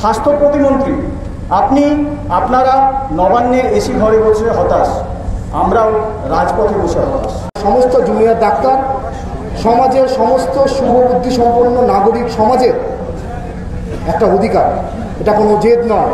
স্বাস্থ্য প্রতিমন্ত্রী, আপনারা নবান্নের এসি ঘরে বসে হতাশ, আমরাও রাজপথে বসে হতাশ। সমস্ত জুনিয়র ডাক্তার সমাজের সমস্ত শুভবুদ্ধি সম্পন্ন নাগরিক সমাজের একটা অধিকার, এটা কোনো জেদ নয়।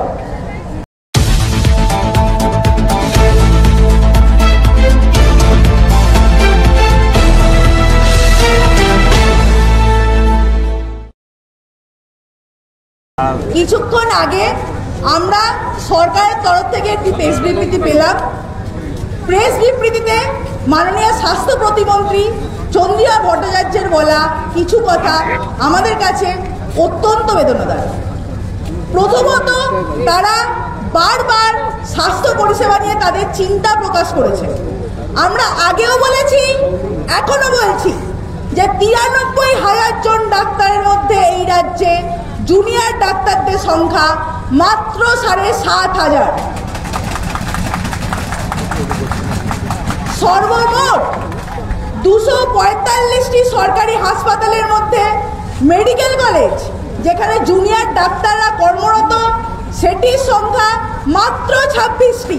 কিছুক্ষণ আগে আমরা সরকারের তরফ থেকে একটি প্রেস বিবৃতি পেলাম। প্রেস বিবৃতিতে মাননীয় স্বাস্থ্য প্রতিমন্ত্রী চন্দ্রিমা ভট্টাচার্যের বলা কিছু কথা আমাদের কাছে অত্যন্ত বেদনাদায়ক। প্রথমত, তারা বারবার স্বাস্থ্য পরিষেবা নিয়ে তাদের চিন্তা প্রকাশ করেছে। আমরা আগেও বলেছি, এখনো বলছি যে 93,000 জন ডাক্তারের মধ্যে এই রাজ্যে জুনিয়র ডাক্তারদের সংখ্যা মাত্র 7,500। সর্বমোট 245টি সরকারি হাসপাতালের মধ্যে মেডিকেল কলেজ যেখানে জুনিয়র ডাক্তাররা কর্মরত, সেটির সংখ্যা মাত্র 26টি।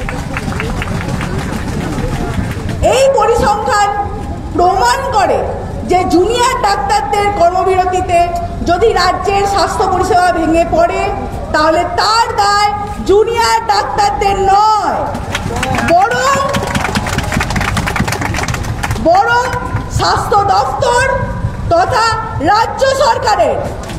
এই পরিসংখ্যান প্রমাণ করে যে জুনিয়র ডাক্তারদের কর্মবিরতিতে যদি রাজ্যের স্বাস্থ্য পরিষেবা ভেঙে পড়ে, তাহলে তার দায় জুনিয়র ডাক্তারদের নয়, বরং স্বাস্থ্য দপ্তর তথা রাজ্য সরকারের।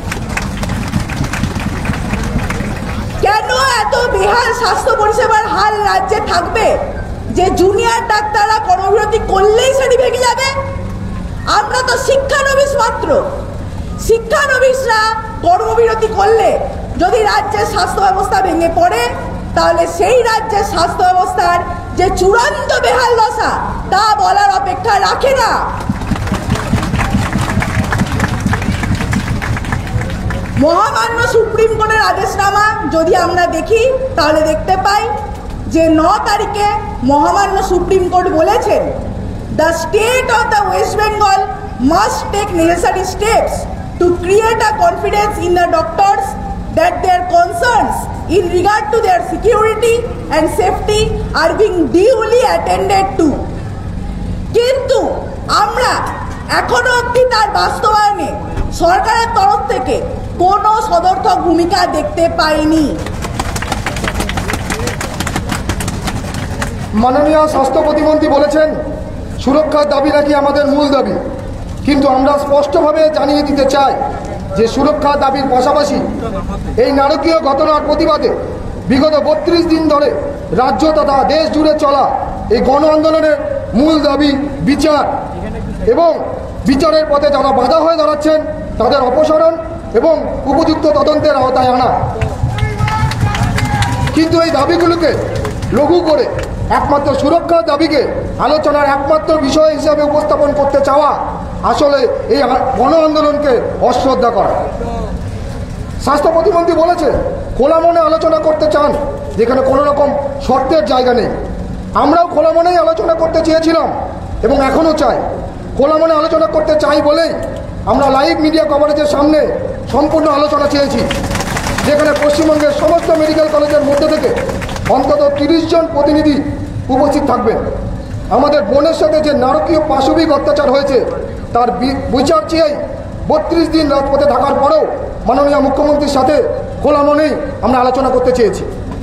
কেন এত বেহাল স্বাস্থ্য পরিষেবার হাল রাজ্যে থাকবে যে জুনিয়র ডাক্তাররা কর্মবিরতি করলেই সেটি ভেঙে যাবে? আমরা তো শিক্ষানবিশ মাত্র। শিক্ষানবিশরা কর্মবিরতি করলে যদি রাজ্যের স্বাস্থ্য ব্যবস্থা ভেঙে পড়ে, তাহলে সেই রাজ্যের স্বাস্থ্য ব্যবস্থার যে চূড়ান্ত বেহাল দশা তা বলার অপেক্ষা রাখে না। মহামান্য সুপ্রিম কোর্টের আদেশনামা যদি আমরা দেখি, তাহলে দেখতে পাই যে 9 তারিখে মহামান্য সুপ্রিম কোর্ট বলেছেন, The state of the West Bengal must take necessary steps to create a confidence in the doctors that their concerns in regard to their security and safety are being duly attended to. কিন্তু আমরা এখনো অবধি তার বাস্তবায়নে সরকারের তরফ থেকে কোনো সদর্থক ভূমিকা দেখতে পাইনি। মাননীয় স্বাস্থ্য প্রতিমন্ত্রী বলেছেন, সুরক্ষার দাবি নাকি আমাদের মূল দাবি, কিন্তু আমরা স্পষ্টভাবে জানিয়ে দিতে চাই যে সুরক্ষার দাবির পাশাপাশি এই নারকীয় ঘটনার প্রতিবাদে বিগত 32 দিন ধরে রাজ্য তথা দেশ জুড়ে চলা এই গণ আন্দোলনের মূল দাবি বিচার, এবং বিচারের পথে যারা বাধা হয়ে দাঁড়াচ্ছেন তাদের অপসারণ এবং উপযুক্ত তদন্তের আওতায় আনা। কিন্তু এই দাবিগুলোকে লঘু করে একমাত্র সুরক্ষার দাবিকে আলোচনার একমাত্র বিষয় হিসাবে উপস্থাপন করতে চাওয়া আসলে এই গণ আন্দোলনকে অশ্রদ্ধা করা। স্বাস্থ্য প্রতিমন্ত্রী বলেছে, খোলা মনে আলোচনা করতে চান, যেখানে কোনো রকম শর্তের জায়গা নেই। আমরাও খোলা মনেই আলোচনা করতে চেয়েছিলাম এবং এখনও চাই। খোলা মনে আলোচনা করতে চাই বলেই আমরা লাইভ মিডিয়া কভারেজের সামনে সম্পূর্ণ আলোচনা চেয়েছি, যেখানে পশ্চিমবঙ্গের সমস্ত মেডিকেল কলেজের মধ্যে থেকে অন্তত 30 জন প্রতিনিধি উপস্থিত থাকবেন। আমাদের বোনের সাথে যে নারকীয় পাশবিক অত্যাচার হয়েছে তার বিচার চেয়েই 32 দিন রাজপথে থাকার পরেও মাননীয় মুখ্যমন্ত্রীর সাথে খোলা মনেই আমরা আলোচনা করতে চেয়েছি।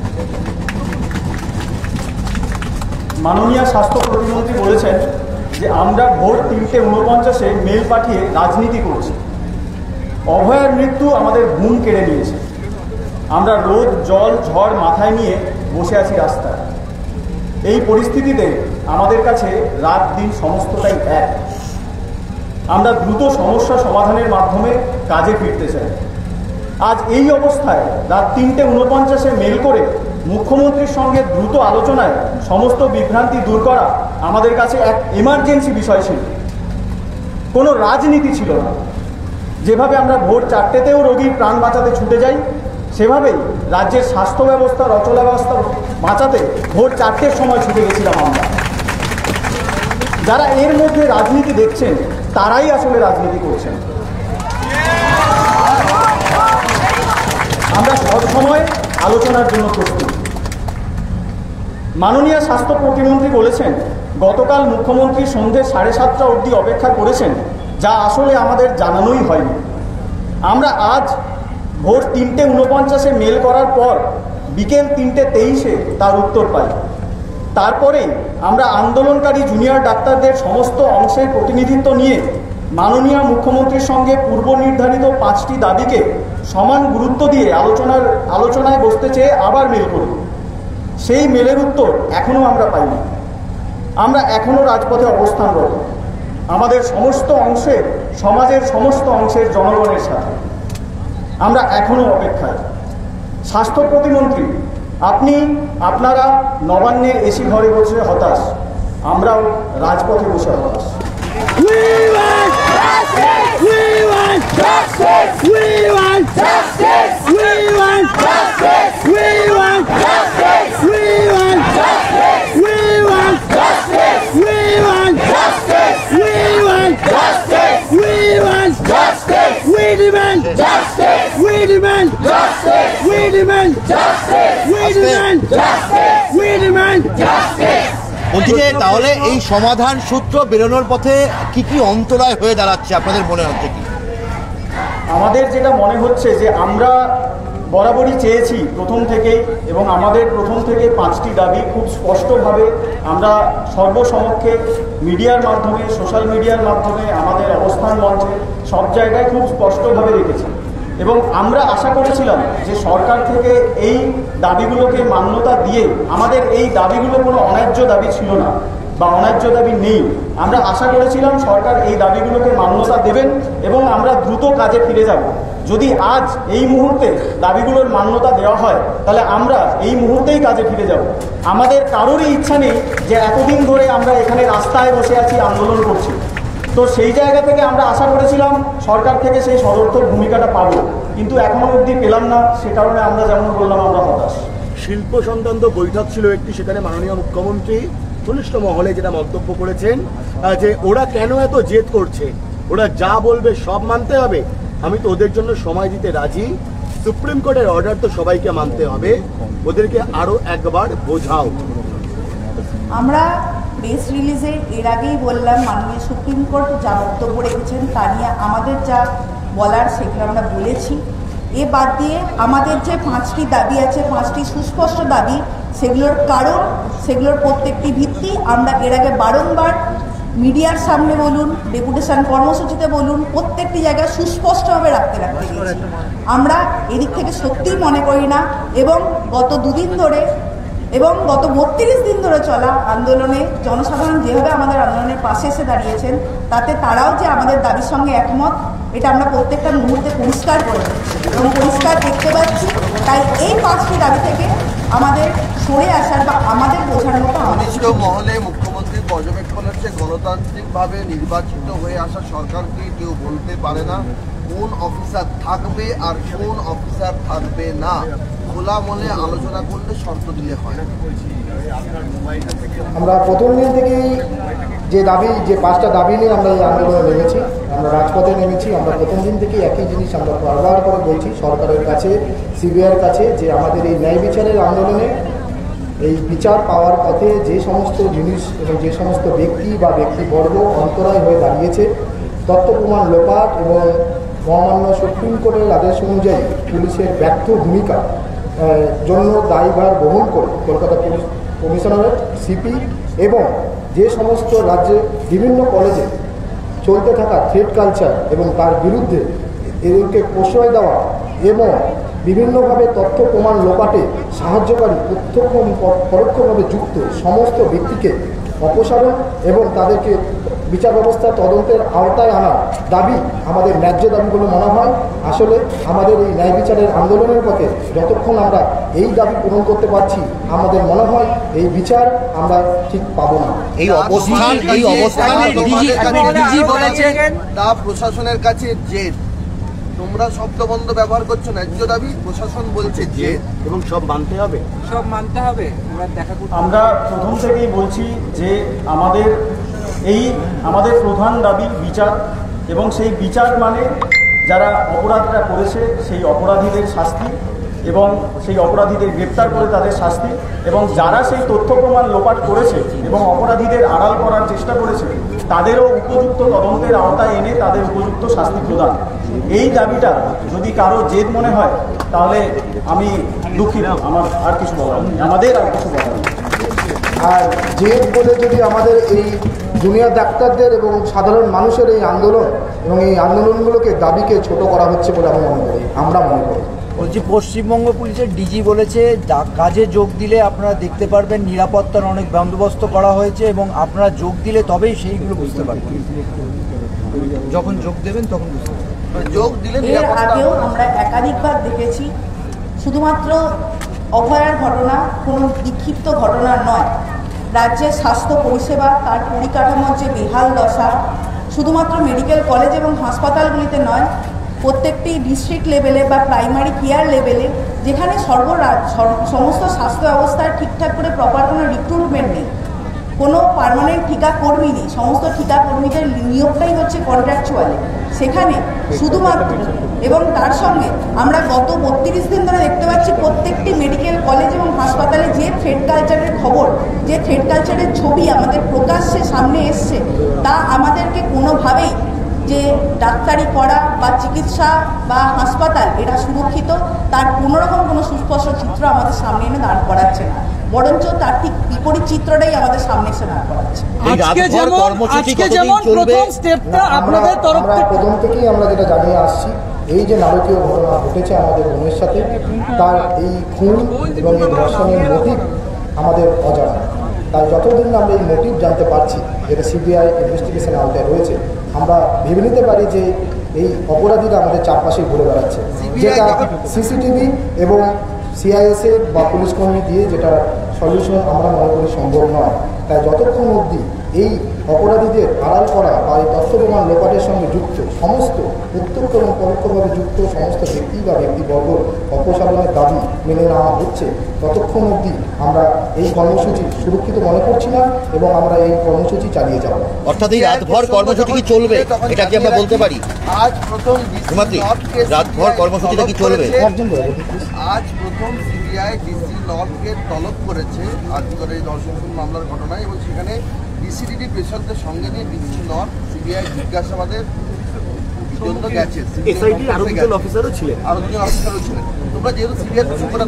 মাননীয় স্বাস্থ্য প্রতিমন্ত্রী বলেছেন যে আমরা ভোর 3:49 মেল পাঠিয়ে রাজনীতি করছি। অভয়ার মৃত্যু আমাদের ঘুম কেড়ে নিয়েছে। আমরা রোদ জল ঝড় মাথায় নিয়ে বসে আছি রাস্তায়। এই পরিস্থিতিতে আমাদের কাছে রাত দিন সমস্তটাই এক। আমরা দ্রুত সমস্যা সমাধানের মাধ্যমে কাজে ফিরতে চাই। আজ এই অবস্থায় রাত 3:49 মেল করে মুখ্যমন্ত্রীর সঙ্গে দ্রুত আলোচনায় সমস্ত বিভ্রান্তি দূর করা আমাদের কাছে এক এমার্জেন্সি বিষয় ছিল, কোনো রাজনীতি ছিল না। যেভাবে আমরা ভোর 4টেতেও রোগীর প্রাণ বাঁচাতে ছুটে যাই, সেভাবেই রাজ্যের স্বাস্থ্য ব্যবস্থার অচলাবস্থা বাঁচাতে ভোর 4টের সময় ছুটে গেছিলাম আমরা। যারা এর মধ্যে রাজনীতি দেখছেন তারাই আসলে রাজনীতি করছেন। আমরা সময় আলোচনার জন্য প্রস্তুত। মাননীয় স্বাস্থ্য প্রতিমন্ত্রী বলেছেন গতকাল মুখ্যমন্ত্রী সন্ধ্যে 7:30 অবধি অপেক্ষা করেছেন, যা আসলে আমাদের জানানোই হয়নি। আমরা আজ ভোর 3:49 মেল করার পর বিকেল 3:23 তার উত্তর পাই। তারপরে আমরা আন্দোলনকারী জুনিয়র ডাক্তারদের সমস্ত অংশের প্রতিনিধিত্ব নিয়ে মাননীয় মুখ্যমন্ত্রীর সঙ্গে পূর্ব নির্ধারিত 5টি দাবিকে সমান গুরুত্ব দিয়ে আলোচনায় বসতে চেয়ে আবার মেল করি। সেই মেলের উত্তর এখনও আমরা পাইনি। আমরা এখনও রাজপথে অবস্থানরত, আমাদের সমস্ত অংশের, সমাজের সমস্ত অংশের জনগণের সাথে। আমরা এখনও অপেক্ষায়। স্বাস্থ্য প্রতিমন্ত্রী, আপনারা নবান্নের এসি ঘরে বসে হতাশ, আমরাও রাজপথে বসে হতাশ। We want justice! We want justice! We want justice! We want justice! We want justice! We want justice! We want justice! We want justice! We want justice! We want justice! We demand justice! We demand justice! We demand justice! We demand justice! We demand justice! ওদিকে তাহলে এই সমাধান সূত্র বেরোনোর পথে কি কি অন্তরায় হয়ে দাঁড়াচ্ছে আপনাদের মনে হচ্ছে কি? আমাদের যেটা মনে হচ্ছে যে আমরা বরাবরই চেয়েছি প্রথম থেকেই, এবং আমাদের প্রথম থেকে 5টি দাবি খুব স্পষ্টভাবে আমরা সর্বসমক্ষে মিডিয়ার মাধ্যমে, সোশ্যাল মিডিয়ার মাধ্যমে, আমাদের অবস্থান মঞ্চে সব জায়গায় খুব স্পষ্টভাবে রেখেছি। এবং আমরা আশা করেছিলাম যে সরকার থেকে এই দাবিগুলোকে মান্যতা দিয়ে, আমাদের এই দাবিগুলো কোনো অন্যায্য দাবি ছিল না বা অন্যায্য দাবি নেই, আমরা আশা করেছিলাম সরকার এই দাবিগুলোকে মান্যতা দেবেন এবং আমরা দ্রুত কাজে ফিরে যাব। যদি আজ এই মুহূর্তে দাবিগুলোর মান্যতা দেওয়া হয় তাহলে আমরা এই মুহূর্তেই কাজে ফিরে যাব। আমাদের কারোরই ইচ্ছা নেই যে এতদিন ধরে আমরা এখানে রাস্তায় বসে আছি, আন্দোলন করছি। তো সেই জায়গা থেকে আমরা আশা করেছিলাম সরকার থেকে সেই সদর্থক ভূমিকাটা পাবো, কিন্তু এখনো অবধি পেলাম না। সে কারণে আমরা যেমন বললাম আমরা হতাশ। শিল্প সংক্রান্ত বৈঠক ছিল একটি, সেখানে মাননীয় মুখ্যমন্ত্রী ঘনিষ্ঠ মহলে যেটা মন্তব্য করেছেন যে ওরা কেন এত জেদ করছে, ওরা যা বলবে সব মানতে হবে। আমি তো ওদের জন্য সময় দিতে রাজি, সুপ্রিম কোর্টের অর্ডার তো সবাইকে মানতে হবে, ওদেরকে আরো একবার বোঝাও। আমরা প্রেস রিলিজে এর আগেই বললাম মাননীয় সুপ্রিম কোর্ট যা বক্তব্য রেখেছেন তা নিয়ে আমাদের যা বলার সেগুলো আমরা বলেছি। এ বাদ দিয়ে আমাদের যে 5টি দাবি আছে, 5টি সুস্পষ্ট দাবি, সেগুলোর কারণ, সেগুলোর প্রত্যেকটি ভিত্তি আমরা এর আগে বারংবার মিডিয়ার সামনে বলুন, ডেপুটেশন কর্মসূচিতে বলুন, প্রত্যেকটি জায়গায় সুস্পষ্টভাবে রাখতে দিয়েছি। আমরা এদিক থেকে সত্যিই মনে করি না, এবং গত 2 দিন ধরে এবং গত 32 দিন ধরে চলা আন্দোলনে জনসাধারণ যেভাবে আমাদের আন্দোলনের পাশে এসে দাঁড়িয়েছেন, তাতে তারাও যে আমাদের দাবির সঙ্গে একমত, এটা আমরা প্রত্যেকটা মুহূর্তে পরিষ্কার করে এবং পরিষ্কার দেখতে পাচ্ছি। তাই এই 5টি দাবি থেকে আমাদের সরে আসার বা আমাদের বোঝার মতো ঘনিষ্ঠ মহলে মুখ্যমন্ত্রীর পর্যবেক্ষণ হচ্ছে গণতান্ত্রিকভাবে নির্বাচিত হয়ে আসা সরকারকে কেউ বলতে পারে না কোন অফিসার থাকবে আর কোন অফিসার থাকবে না। খোলা মনে আলোচনা করলে শর্ত দিলে হয়। আমরা প্রথম দিন থেকেই যে 5টা দাবি নিয়ে আমরা এই আন্দোলনে নেমেছি, আমরা রাজপথে নেমেছি। আমরা প্রথম দিন থেকেই একই জিনিস আমরা বারবার করে বলছি সরকারের কাছে, সিবিআইয়ের কাছে, যে আমাদের এই ন্যায় বিচারের আন্দোলনে এই বিচার পাওয়ার পথে যে সমস্ত জিনিস এবং যে সমস্ত ব্যক্তি বা ব্যক্তিবর্গ অন্তরায় হয়ে দাঁড়িয়েছে, তথ্য প্রমাণ লোপাট এবং মহামান্য সুপ্রিম কোর্টের আদেশ অনুযায়ী পুলিশের ব্যর্থ ভূমিকা জন্য দায়ভার বহন করে কলকাতা পুলিশ কমিশনারেট, সিপি এবং যে সমস্ত রাজ্যে বিভিন্ন কলেজে চলতে থাকা থ্রেড কালচার এবং তার বিরুদ্ধে এদেরকে প্রশ্রয় দেওয়া এবং বিভিন্নভাবে তথ্য প্রমাণ লোপাটে সাহায্যকারী প্রত্যক্ষ পরোক্ষভাবে যুক্ত সমস্ত ব্যক্তিকে অপসারণ এবং তাদেরকে বিচার ব্যবস্থা তদন্তের আওতায় আনার দাবি আমাদের ন্যায্য দাবি বলে মনে হয়। আসলে আমাদের এই ন্যায় বিচারের আন্দোলনের পথে যতক্ষণ আমরা এই দাবি পূরণ করতে পারছি, আমাদের মনে হয় এই বিচার আমরা ঠিক পাবো না। এই অবস্থান তা প্রশাসনের কাছে জেদ। তোমরা শব্দবন্ধ ব্যবহার করছো ন্যায্য দাবি, প্রশাসন বলছে জেদ, এবং সব মানতে হবে, সব মানতে হবে। আমরা প্রথম থেকেই বলছি যে আমাদের প্রধান দাবি বিচার, এবং সেই বিচার মানে যারা অপরাধটা করেছে সেই অপরাধীদের শাস্তি, এবং সেই অপরাধীদের গ্রেপ্তার করে তাদের শাস্তি, এবং যারা সেই তথ্য প্রমাণ লোপাট করেছে এবং অপরাধীদের আড়াল করার চেষ্টা করেছে তাদেরও উপযুক্ত তদন্তের আওতায় এনে তাদের উপযুক্ত শাস্তি প্রদান। এই দাবিটা যদি কারো জেদ মনে হয় তাহলে আমি দুঃখিত, আমার আর কিছু বলার নেই, আমাদের আর কিছু বলার নেই। আর জেদ বলে যদি আমাদের এই জুনিয়র ডাক্তারদের এবং সাধারণ মানুষের এই আন্দোলন এবং এই আন্দোলনগুলোকে দাবিকে ছোট করা হচ্ছে বলে আমরা মনে করি। বলছি, পশ্চিমবঙ্গ পুলিশের ডিজি বলেছে কাজে যোগ দিলে আপনারা দেখতে পারবেন নিরাপত্তার অনেক বন্দোবস্ত করা হয়েছে এবং আপনারা যোগ দিলে তবেই সেইগুলো বুঝতে পারবেন, যখন যোগ দেবেন তখন বুঝতে পারবেন। যোগ দিলে এর আগেও আমরা একাধিকবার দেখেছি, শুধুমাত্র অভয়ার ঘটনা কোনো বিক্ষিপ্ত ঘটনা নয়। রাজ্যের স্বাস্থ্য পরিষেবা তার পরিকাঠামোর যে বেহাল দশা শুধুমাত্র মেডিকেল কলেজ এবং হাসপাতালগুলিতে নয়, প্রত্যেকটি ডিস্ট্রিক্ট লেভেলে বা প্রাইমারি কেয়ার লেভেলে যেখানে সমস্ত স্বাস্থ্য ব্যবস্থার ঠিকঠাক করে প্রপার কোনো রিক্রুটমেন্ট নেই, কোনো পার্মানেন্ট ঠিকা কর্মী নেই, সমস্ত ঠিকা কর্মীদের নিয়োগটাই হচ্ছে কন্ট্রাকচুয়ালি, সেখানে শুধুমাত্র এবং তার সঙ্গে আমরা গত 32 দিন ধরে দেখতে পাচ্ছি প্রত্যেকটি মেডিকেল কলেজ এবং হাসপাতালে যে থ্রেড কালচারের খবর, যে থ্রেড কালচারের ছবি আমাদের প্রকাশ্যে সামনে এসছে, তা আমাদেরকে কোনোভাবেই যে ডাক্তারি পড়া বা চিকিৎসা বা হাসপাতাল এরা সুরক্ষিত তার কোনোরকম কোনো সুস্পষ্ট চিত্র আমাদের সামনে এনে দাঁড় করাচ্ছে না, বরঞ্চ তার ঠিক বিপরীত চিত্রটাই আমাদের সামনে এসে দাঁড় করাচ্ছে। আজকে যেমন প্রথম স্টেপটা আপনাদের তরফ থেকে প্রথম থেকেই আমরা যেটা জানিয়ে আসছি, এই যে নারকীয় ঘটনা ঘটেছে আমাদের বোনের সাথে, তার এই খুন এবং এই ধর্ষণের মোটিভ আমাদের অজানা। তাই যতদিন আমরা এই মোটিভ জানতে পারছি, যেটা সিবিআই ইনভেস্টিগেশন আওতায় রয়েছে, আমরা ভেবে নিতে পারি যে এই অপরাধীরা আমাদের চারপাশে ঘুরে বেড়াচ্ছে, যেটা সিসিটিভি এবং সিআইএসএ বা পুলিশ কর্মী দিয়ে যেটা সলিউশন আমরা মনে করি সম্ভব নয়। তাই যতক্ষণ অবধি এই অপরাধীদের আড়াল করা বা এই তথ্য প্রমাণ লোপাটের সঙ্গে যুক্ত সমস্ত প্রত্যক্ষ এবং পরোক্ষভাবে যুক্ত সমস্ত ব্যক্তি বা ব্যক্তিবর্গ অপসারণের দাবি মেনে নেওয়া হচ্ছে, ততক্ষণ অবধি আমরা এই কর্মসূচি সুরক্ষিত মনে করছি না এবং আমরা এই কর্মসূচি চালিয়ে যাব। অর্থাৎ এই রাতভর কর্মসূচি কি চলবে, এটা কি আমরা বলতে পারি? আজ প্রথম রাতভর কর্মসূচিটা কি চলবে? আজ প্রথম সিবিআই ডিসি নর্থকে তলব করেছে আজকের এই ধর্ষণ মামলার ঘটনায়, এবং সেখানে ডিসিডিডি পেশারদের সঙ্গে নিয়ে ডিসি নর্থ সিবিআই জিজ্ঞাসাবাদের জন্য গেছে। আরো দুজন অফিসারও ছিলেন। তোমরা যেহেতু সিবিআই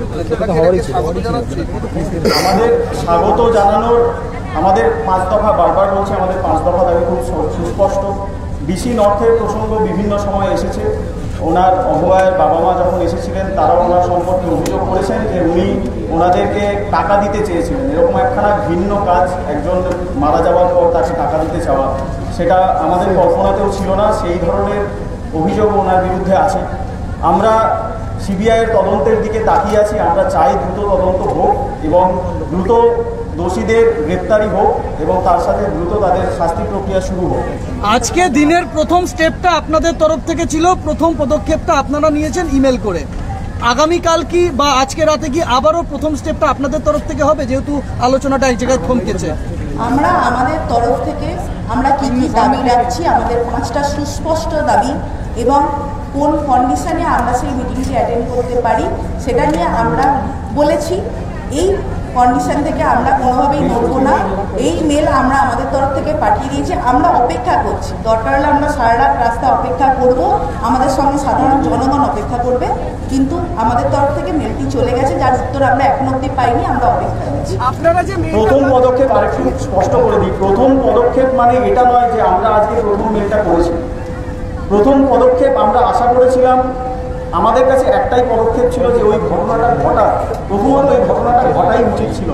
স্বাগত জানাচ্ছি। আমাদের স্বাগত জানানোর আমাদের 5 দফা, বারবার বলছে আমাদের 5 দফা দাবি খুব সুস্পষ্ট। ডিসি নর্থের প্রসঙ্গ বিভিন্ন সময় এসেছে। ওনার অভয়ের বাবা মা যখন এসেছিলেন তারাও ওনার সম্পর্কে অভিযোগ করেছেন যে উনি ওনাদেরকে টাকা দিতে চেয়েছিলেন। এরকম একখানা ভিন্ন কাজ, একজন মারা যাওয়ার পর তাকে টাকা দিতে চাওয়া, সেটা আমাদের কল্পনাতেও ছিল না। সেই ধরনের অভিযোগ ওনার বিরুদ্ধে আছে। আমরা সিবিআইয়ের তদন্তের দিকে তাকিয়ে আছি। আমরা চাই দ্রুত তদন্ত হোক এবং দ্রুত দোষীদের গ্রেপ্তারি হোক এবং তার সাথে দ্রুত তাদের শাস্তি প্রক্রিয়া শুরু হোক। আজকে দিনের প্রথম স্টেপটা আপনাদের তরফ থেকে ছিল, প্রথম পদক্ষেপটা আপনারা নিয়েছেন ইমেল করে। আগামীকাল কি বা আজকে রাতে কি আবারও প্রথম স্টেপটা আপনাদের তরফ থেকে হবে, যেহেতু আলোচনাটা এক জায়গায় থমকেছে? আমরা আমাদের তরফ থেকে আমরা কি কি দাবি রাখছি, আমাদের 5টা সুস্পষ্ট দাবি এবং কোন কন্ডিশনে আমরা সেই মিটিংটি অ্যাটেন্ড করতে পারি সেটা নিয়ে আমরা বলেছি। এই কন্ডিশন থেকে আমরা কোনোভাবেই নড়বো না। এই মেল আমরা আমাদের তরফ থেকে পাঠিয়ে দিয়েছি, আমরা অপেক্ষা করছি। দরকার হলে আমরা সারা রাত রাস্তা অপেক্ষা করব, আমাদের সঙ্গে সাধারণ জনগণ অপেক্ষা করবে, কিন্তু আমাদের তরফ থেকে মেলটি চলে গেছে, যার উত্তর আমরা এখনো অবধি পাইনি, আমরা অপেক্ষা করছি। আপনারা যে প্রথম পদক্ষেপ আরেকটু স্পষ্ট করে দিই, প্রথম পদক্ষেপ মানে এটা নয় যে আমরা আজকে প্রথম মেলটা করেছি। প্রথম পদক্ষেপ আমরা আশা করেছিলাম, আমাদের কাছে একটাই পদক্ষেপ ছিল যে ওই ঘটনাটা প্রথমত ওই ঘটনাটা ঘটাই উচিত ছিল,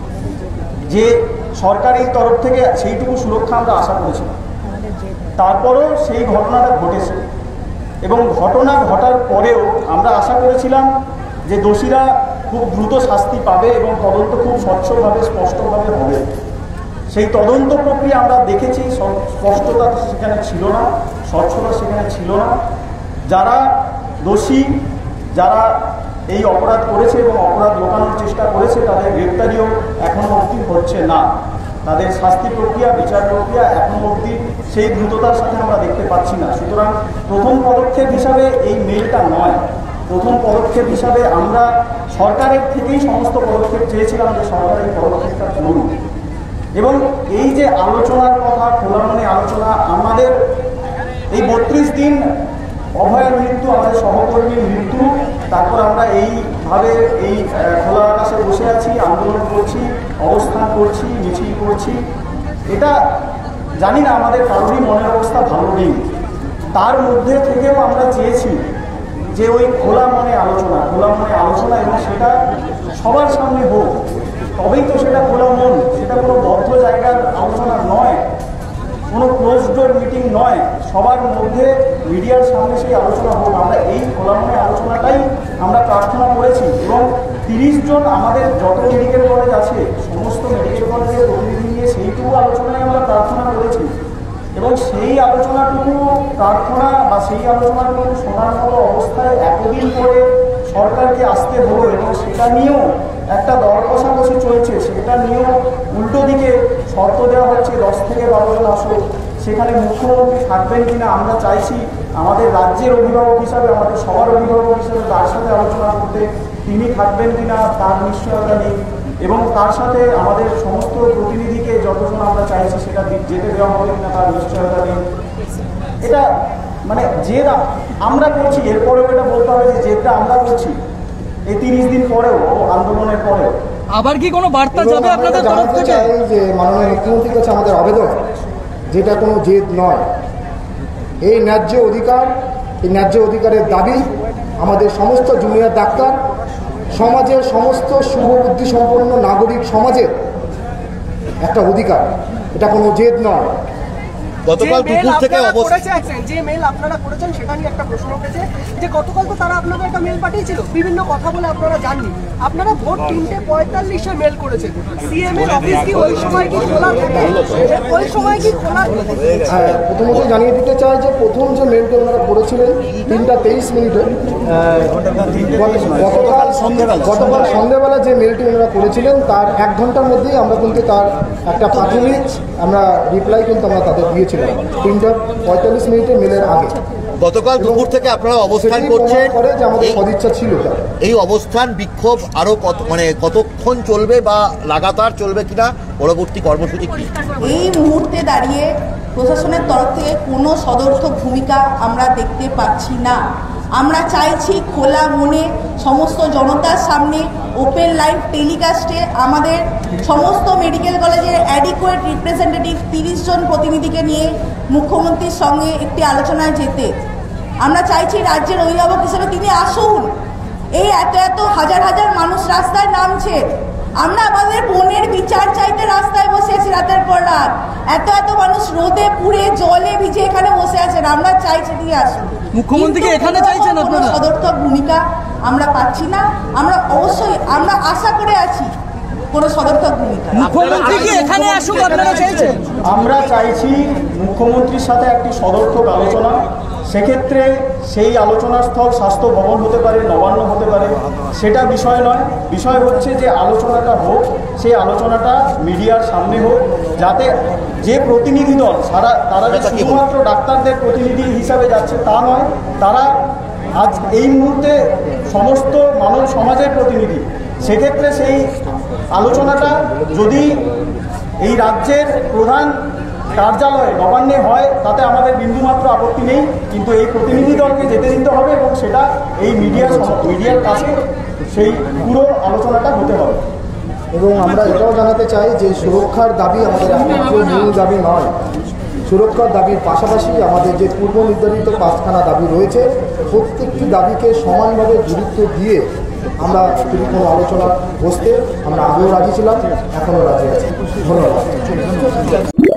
যে সরকারের তরফ থেকে সেইটুকু সুরক্ষা আমরা আশা করেছিলাম। তারপরেও সেই ঘটনাটা ঘটেছে এবং ঘটনা ঘটার পরেও আমরা আশা করেছিলাম যে দোষীরা খুব দ্রুত শাস্তি পাবে এবং তদন্ত খুব স্বচ্ছভাবে স্পষ্টভাবে হবে। সেই তদন্ত প্রক্রিয়া আমরা দেখেছি, স্পষ্টতা সেখানে ছিল না, স্বচ্ছতা সেখানে ছিল না। যারা দোষী, যারা এই অপরাধ করেছে এবং অপরাধ লুকানোর চেষ্টা করেছে, তাদের গ্রেপ্তারিও এখনো অবধি হচ্ছে না। তাদের শাস্তি প্রক্রিয়া, বিচার প্রক্রিয়া এখনো অবধি সেই দ্রুততার সাথে আমরা দেখতে পাচ্ছি না। সুতরাং প্রথম পদক্ষেপ হিসাবে এই মেলটা নয়, প্রথম পদক্ষেপ হিসাবে আমরা সরকারের থেকেই সমস্ত পদক্ষেপ চেয়েছিলাম যে সরকার এই পদক্ষেপটা করুন। এবং এই যে আলোচনার কথা, খোলা মনে আলোচনা, আমাদের এই 32 দিন অভয়ের মৃত্যু, আমাদের সহকর্মীর মৃত্যু, তারপর আমরা এইভাবে এই খোলা আকাশে বসে আছি, আন্দোলন করছি, অবস্থান করছি, মিছিল করছি, এটা জানি না আমাদের কারোরই মনের অবস্থা ভালো নেই। তার মধ্যে থেকেও আমরা চেয়েছি যে ওই খোলা মনে আলোচনা এবং সেটা সবার সামনে হোক, তবেই তো সেটা খোলা মন, সেটা কোনো বদ্ধ জায়গার আলোচনা নয়, কোনো ক্লোজ ডোর মিটিং নয়, সবার মধ্যে মিডিয়ার সামনে সেই আলোচনা হোক। আমরা এই খোলা মনে আলোচনাটাই আমরা প্রার্থনা করেছি এবং 30 জন আমাদের যত মেডিকেল কলেজ আছে সমস্ত মেডিকেল কলেজের প্রতিনিধি নিয়ে সেইটুকু আলোচনায় আমরা প্রার্থনা করেছি এবং সেই আলোচনাটুকু প্রার্থনা বা সেই আলোচনাটুকু শোনার মতো অবস্থায় এতদিন পরে সরকারকে আসতে হলো এবং সেটা নিয়েও একটা দর কষাকষি চলছে, সেটা নিয়েও উল্টো দিকে শর্ত দেওয়া হচ্ছে 10 থেকে 12 জন আসো, সেখানে মুখ্যমন্ত্রী থাকবেন কিনা আমরা চাইছি আমাদের রাজ্যের অভিভাবক হিসাবে, আমাদের সবার অভিভাবক হিসাবে তার সাথে আলোচনা করতে, তিনি থাকবেন কিনা তার নিশ্চয়তা নেই এবং তার সাথে আমাদের সমস্ত প্রতিনিধিকে যতজন আমরা চাইছি সেটা যেতে দেওয়া হবে কিনা তার নিশ্চয়তা নেই। এটা মানে যেটা আমরা করছি, এরপরেও এটা বলতে হবে যে যেটা আমরা করছি এই 30 দিন পরেও, আন্দোলনের পরেও। আবার কি কোনো বার্তা যাবে আপনাদের তরফ থেকে? যে মাননীয় মুখ্যমন্ত্রীর কাছে আমাদের আবেদন, যেটা কোনো জেদ নয়, এই ন্যায্য অধিকার, এই ন্যায্য অধিকারের দাবি আমাদের সমস্ত জুনিয়র ডাক্তার, সমাজের সমস্ত শুভবুদ্ধি সম্পন্ন নাগরিক সমাজের একটা অধিকার, এটা কোনো জেদ নয়। গতকাল দুপুর থেকে যে মেল আপনারা করেছেন সেটা নিয়ে একটা প্রশ্ন উঠেছে যে গতকাল তো তারা আপনাদের একটা মেল পাঠিয়েছিল, বিভিন্ন কথা বলে আপনারা জাননি, আপনারা ভোর 3:45 মেল করেছেন, সিএম এর অফিস কি ওই সময় কি খোলা থাকে? ওই সময় কি খোলা? প্রথমত জানিয়ে দিতে চাই যে প্রথম যে মেলটা ওনারা করেছিলেন 3:23 গতকাল সন্ধ্যেবেলা যে মেলটি ওনারা করেছিলেন তার 1 ঘন্টার মধ্যেই আমরা কিন্তু তার একটা প্রাথমিক আমরা রিপ্লাই কিন্তু আমরা তাদের দিয়েছিলাম 3:45 মেলের আগে। গতকাল দুপুর থেকে আপনারা অবস্থান করছেন, যে আমাদের সদিচ্ছা ছিল। এই অবস্থান বিক্ষোভ আরো কতক্ষণ চলবে বা লাগাতার চলবে কিনা, পরবর্তী কর্মসূচি কি? এই মুহূর্তে দাঁড়িয়ে প্রশাসনের তরফ থেকে কোনো সদর্থক ভূমিকা আমরা দেখতে পাচ্ছি না। আমরা চাইছি খোলা মনে সমস্ত জনতার সামনে ওপেন লাইভ টেলিকাস্টে আমাদের সমস্ত মেডিকেল কলেজের অ্যাডিকুয়েট রিপ্রেজেন্টেটিভ 30 জন প্রতিনিধিকে নিয়ে মুখ্যমন্ত্রীর সঙ্গে একটি আলোচনায় যেতে। আমরা চাইছি রাজ্যের অভিভাবক হিসেবে তিনি আসুন। এই এত হাজার হাজার মানুষ রাস্তায় নামছে, আমরা আমাদের বোনের বিচার চাইতে রাস্তায় বসে আছি রাতের পর রাত, এত মানুষ রোদে পুড়ে জলে ভিজে এখানে বসে আছেন, আমরা চাইছি তিনি আসুন। মুখ্যমন্ত্রীকে এখানে চাইছেন আপনারা? সদর্থক ভূমিকা আমরা পাচ্ছি না। আমরা অবশ্যই আমরা আশা করে আছি কোনো সদর্থক ভূমিকা। মুখ্যমন্ত্রী কি এখানে আসুক আপনারা চাইছেন? আমরা চাইছি মুখ্যমন্ত্রীর সাথে একটি সদর্থক আলোচনা। সেক্ষেত্রে সেই আলোচনার স্থল স্বাস্থ্য ভবন হতে পারে, নবান্ন হতে পারে, সেটা বিষয় নয়। বিষয় হচ্ছে যে আলোচনাটা হোক, সেই আলোচনাটা মিডিয়ার সামনে হোক, যাতে যে প্রতিনিধি দল তারা যে শুধুমাত্র ডাক্তারদের প্রতিনিধি হিসাবে যাচ্ছে তা নয়, তারা আজ এই মুহূর্তে সমস্ত মানব সমাজের প্রতিনিধি। সেক্ষেত্রে সেই আলোচনাটা যদি এই রাজ্যের প্রধান কার্যালয়ে নবান্নে হয় তাতে আমাদের বিন্দুমাত্র আপত্তি নেই, কিন্তু এই প্রতিনিধি দলকে যেতে দিতে হবে এবং সেটা এই মিডিয়ার কাছে সেই পুরো আলোচনাটা হতে হবে। এবং আমরা এটাও জানাতে চাই যে সুরক্ষার দাবি আমাদের একমাত্র মূল দাবি নয়। সুরক্ষার দাবির পাশাপাশি আমাদের যে পূর্ব নির্ধারিত 5খানা দাবি রয়েছে, প্রত্যেকটি দাবিকে সমানভাবে গুরুত্ব দিয়ে আমরা যদি কোনো আলোচনা বসতে আমরা আগেও রাজি ছিলাম, এখনও রাজি আছি। ধন্যবাদ।